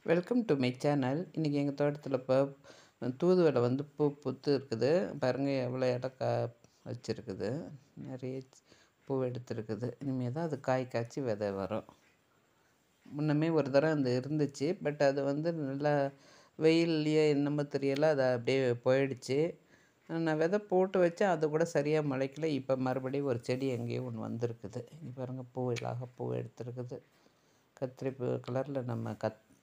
Welcome to my channel. இன்றைக்கி எங்கள் தோட்டத்தில் இப்போ தூதுவளை வந்து பூ பூத்து இருக்குது. பாருங்கள் எவ்வளோ இடம் வச்சுருக்குது. நிறைய பூ எடுத்துருக்குது. இனிமேல் தான் அது காய் காய்ச்சி விதை வரும். முன்னமே ஒரு தடவை அந்த இருந்துச்சு. பட் அது வந்து நல்லா வெயில்லையே என்னமோ தெரியலை, அது அப்படியே போயிடுச்சு. நான் விதை போட்டு வச்சேன், அது கூட சரியாக முளைக்கல. இப்போ மறுபடியும் ஒரு செடி எங்கேயோ ஒன்று வந்திருக்குது. இங்கே பாருங்கள், பூ இல்லாக பூ எடுத்துருக்குது. கத்திரி பூ கலரில் நம்ம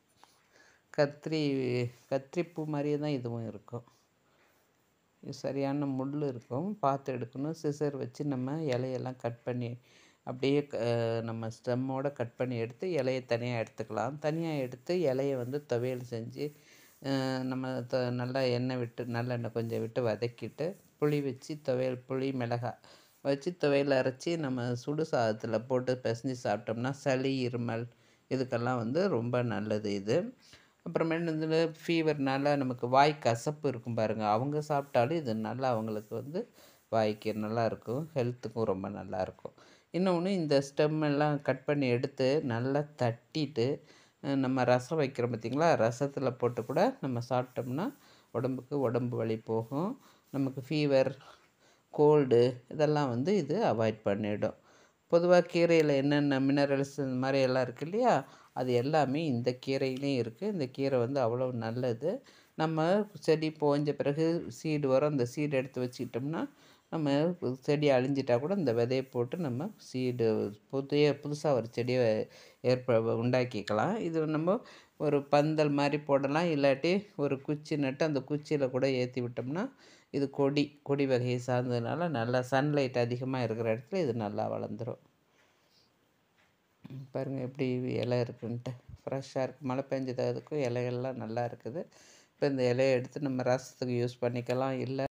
கத்திரிப்பூ மாதிரியே தான் இதுவும் இருக்கும். இது சரியான முள் இருக்கும், பார்த்து எடுக்கணும். சிசர் வச்சு நம்ம இலையெல்லாம் கட் பண்ணி அப்படியே நம்ம ஸ்டெம்மோடு கட் பண்ணி எடுத்து இலையை தனியாக எடுத்துக்கலாம். தனியாக எடுத்து இலையை வந்து துவையல் செஞ்சு நம்ம நல்லா எண்ணெய் விட்டு நல்லெண்ணெய் கொஞ்சம் விட்டு வதக்கிட்டு புளி வச்சு துவையல், புளி மிளகாய் வச்சு துவையல் அரைச்சி நம்ம சுடு சாதத்தில் போட்டு பிசைஞ்சு சாப்பிட்டோம்னா சளி இருமல் இதுக்கெல்லாம் வந்து ரொம்ப நல்லது இது. அப்புறமேட்டு இந்த ஃபீவர்னால நமக்கு வாய் கசப்பு இருக்கும் பாருங்கள், அவங்க சாப்பிட்டாலும் இது நல்லா அவங்களுக்கு வந்து வாய்க்கு நல்லாயிருக்கும், ஹெல்த்துக்கும் ரொம்ப நல்லாயிருக்கும். இன்னொன்று, இந்த ஸ்டெம் எல்லாம் கட் பண்ணி எடுத்து நல்லா தட்டிட்டு நம்ம ரசம் வைக்கிறோம் பார்த்திங்களா, ரசத்தில் போட்டு கூட நம்ம சாப்பிட்டோம்னா உடம்பு வலி போகும். நமக்கு ஃபீவர், கோல்டு இதெல்லாம் வந்து இது அவாய்ட் பண்ணிடும். பொதுவாக கீரையில் என்னென்ன மினரல்ஸ் இந்த மாதிரி எல்லாம் இருக்குது இல்லையா, அது எல்லாமே இந்த கீரையிலையும் இருக்குது. இந்த கீரை வந்து அவ்வளோ நல்லது. நம்ம செடி போஞ்ச பிறகு சீடு வரும், அந்த சீடு எடுத்து வச்சுக்கிட்டோம்னா நம்ம செடி அழிஞ்சிட்டா கூட இந்த விதையை போட்டு நம்ம சீடு புதுசாக ஒரு செடியை உண்டாக்கிக்கலாம். இது நம்ம ஒரு பந்தல் மாதிரி போடலாம், இல்லாட்டி ஒரு குச்சி நட்டு அந்த குச்சியில் கூட ஏற்றி விட்டோம்னா இது கொடி வகையை சார்ந்ததுனால நல்லா சன்லைட் அதிகமாக இருக்கிற இடத்துல இது நல்லா வளர்ந்துடும். பாருங்கள் எப்படி இலை இருக்குன்ட்டு ஃப்ரெஷ்ஷாக இருக்குது. மழை பெஞ்சது அதுக்கும் இலைகள்லாம் நல்லா இருக்குது. இப்போ இந்த இலையை எடுத்து நம்ம ரசத்துக்கு யூஸ் பண்ணிக்கலாம். இல்லை